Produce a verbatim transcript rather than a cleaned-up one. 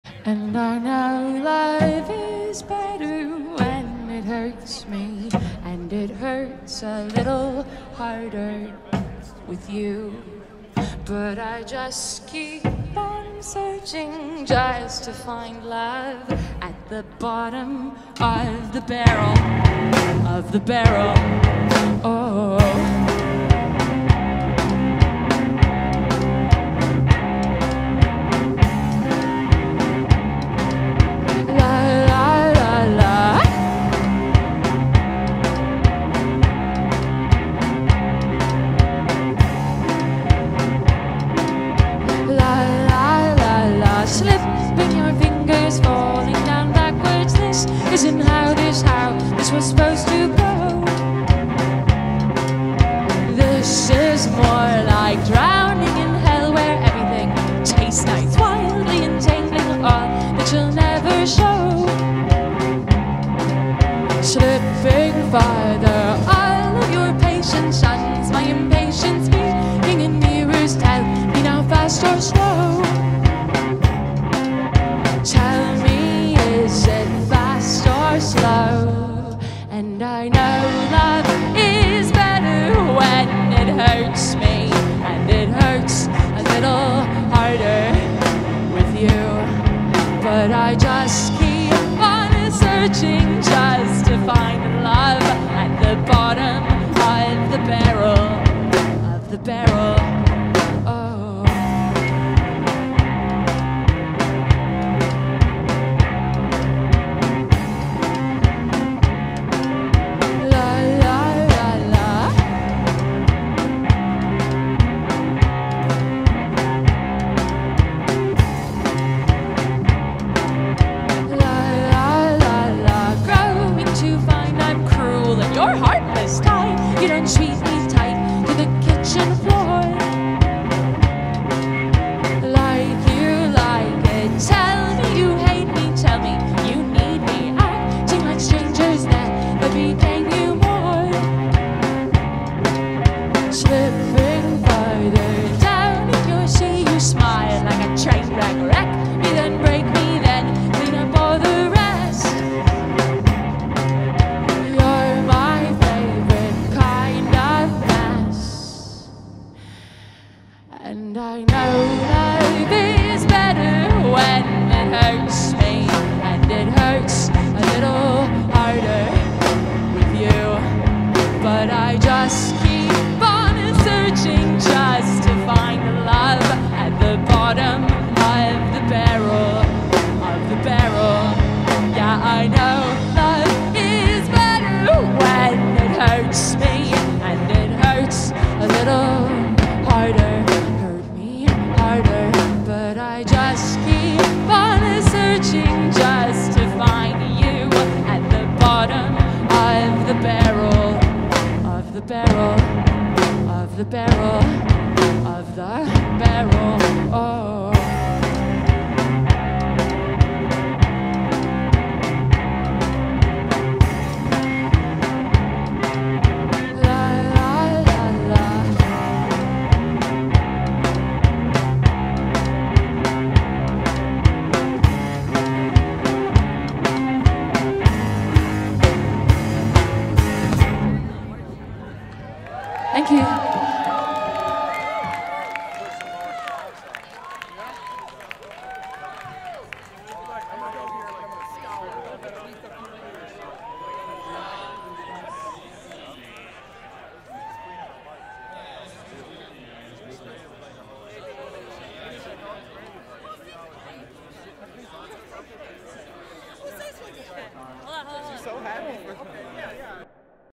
And I know life is better when it hurts me, and it hurts a little harder with you. But I just keep on searching just to find love at the bottom of the barrel, of the barrel. Oh. Isn't how this, how this was supposed to go. This is more like drowning in hell, where everything tastes nice, wildly entangling all that you'll never show. Slipping farther, all of your patience shuns my impatience, speaking in mirrors, tell me now fast or slow. Tell me, is it fast or slow? And I know love is better when it hurts me, and it hurts a little harder with you. But I just keep on searching just to find love at the bottom of the barrel, of the barrel. Thank you. She's so happy for yeah, yeah.